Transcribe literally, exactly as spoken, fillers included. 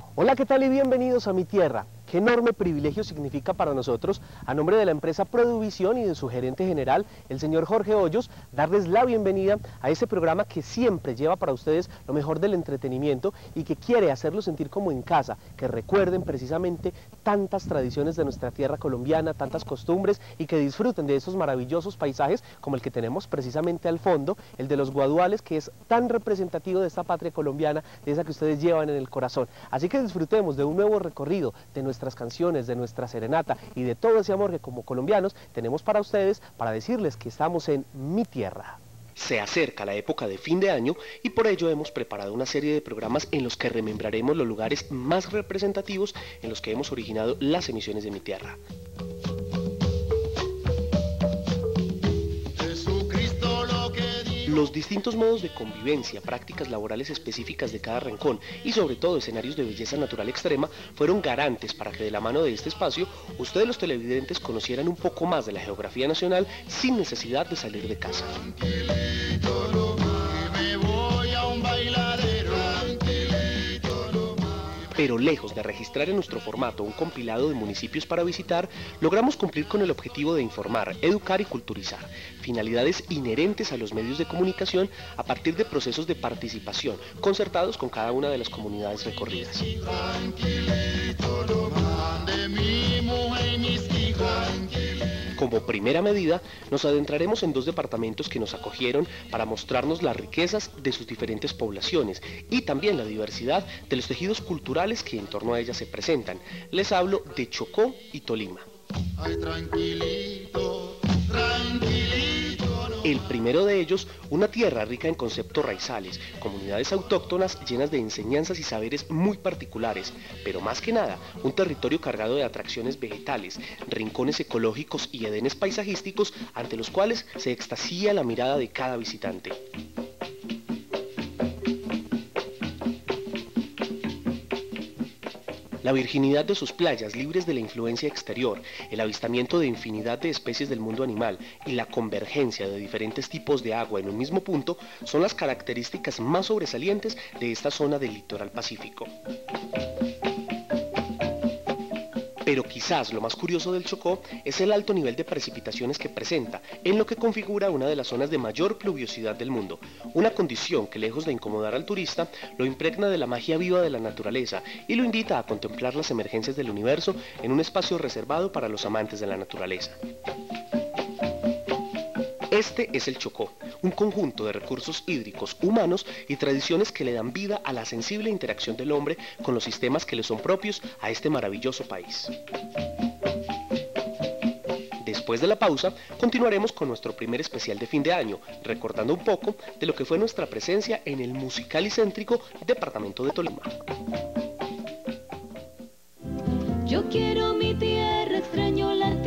Hola, ¿qué tal y bienvenidos a mi tierra? Qué enorme privilegio significa para nosotros, a nombre de la empresa Produvisión y de su gerente general, el señor Jorge Hoyos, darles la bienvenida a este programa que siempre lleva para ustedes lo mejor del entretenimiento y que quiere hacerlos sentir como en casa, que recuerden precisamente tantas tradiciones de nuestra tierra colombiana, tantas costumbres y que disfruten de esos maravillosos paisajes como el que tenemos precisamente al fondo, el de los Guaduales, que es tan representativo de esta patria colombiana, de esa que ustedes llevan en el corazón. Así que disfrutemos de un nuevo recorrido de nuestras canciones, de nuestra serenata y de todo ese amor que como colombianos tenemos para ustedes, para decirles que estamos en mi tierra. Se acerca la época de fin de año y por ello hemos preparado una serie de programas en los que remembraremos los lugares más representativos en los que hemos originado las emisiones de mi tierra. Los distintos modos de convivencia, prácticas laborales específicas de cada rincón y sobre todo escenarios de belleza natural extrema fueron garantes para que de la mano de este espacio ustedes los televidentes conocieran un poco más de la geografía nacional sin necesidad de salir de casa. Pero lejos de registrar en nuestro formato un compilado de municipios para visitar, logramos cumplir con el objetivo de informar, educar y culturizar, finalidades inherentes a los medios de comunicación a partir de procesos de participación concertados con cada una de las comunidades recorridas. Como primera medida, nos adentraremos en dos departamentos que nos acogieron para mostrarnos las riquezas de sus diferentes poblaciones y también la diversidad de los tejidos culturales que en torno a ellas se presentan. Les hablo de Chocó y Tolima. Ay, tranquilito, tranquilito, no. El primero de ellos, una tierra rica en conceptos raizales, comunidades autóctonas llenas de enseñanzas y saberes muy particulares, pero más que nada, un territorio cargado de atracciones vegetales, rincones ecológicos y edenes paisajísticos ante los cuales se extasía la mirada de cada visitante. La virginidad de sus playas libres de la influencia exterior, el avistamiento de infinidad de especies del mundo animal y la convergencia de diferentes tipos de agua en un mismo punto son las características más sobresalientes de esta zona del litoral pacífico. Pero quizás lo más curioso del Chocó es el alto nivel de precipitaciones que presenta, en lo que configura una de las zonas de mayor pluviosidad del mundo, una condición que lejos de incomodar al turista, lo impregna de la magia viva de la naturaleza y lo invita a contemplar las emergencias del universo en un espacio reservado para los amantes de la naturaleza. Este es el Chocó, un conjunto de recursos hídricos, humanos y tradiciones que le dan vida a la sensible interacción del hombre con los sistemas que le son propios a este maravilloso país. Después de la pausa, continuaremos con nuestro primer especial de fin de año, recordando un poco de lo que fue nuestra presencia en el musical y céntrico departamento de Tolima. Yo quiero mi tierra, extraño la